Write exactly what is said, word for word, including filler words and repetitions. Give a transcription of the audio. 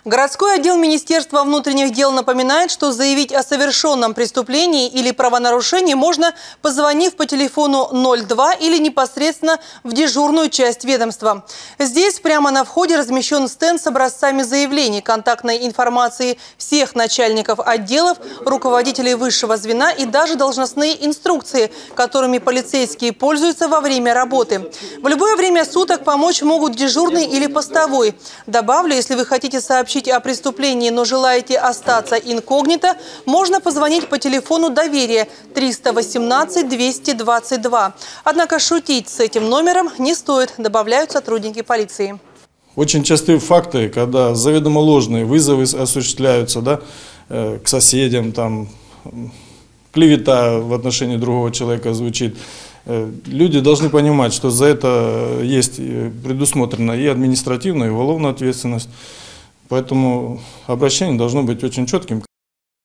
Городской отдел Министерства внутренних дел напоминает, что заявить о совершенном преступлении или правонарушении можно, позвонив по телефону ноль два или непосредственно в дежурную часть ведомства. Здесь прямо на входе размещен стенд с образцами заявлений, контактной информации всех начальников отделов, руководителей высшего звена и даже должностные инструкции, которыми полицейские пользуются во время работы. В любое время суток помочь могут дежурный или постовой. Добавлю, если вы хотите сообщить о преступлении, но желаете остаться инкогнито, можно позвонить по телефону доверия триста восемнадцать двести двадцать два. Однако шутить с этим номером не стоит, добавляют сотрудники полиции. Очень частые факты, когда заведомо ложные вызовы осуществляются, да, э, к соседям, там, клевета в отношении другого человека звучит. Э, люди должны понимать, что за это есть предусмотрена и административная, и уголовная ответственность. Поэтому обращение должно быть очень четким.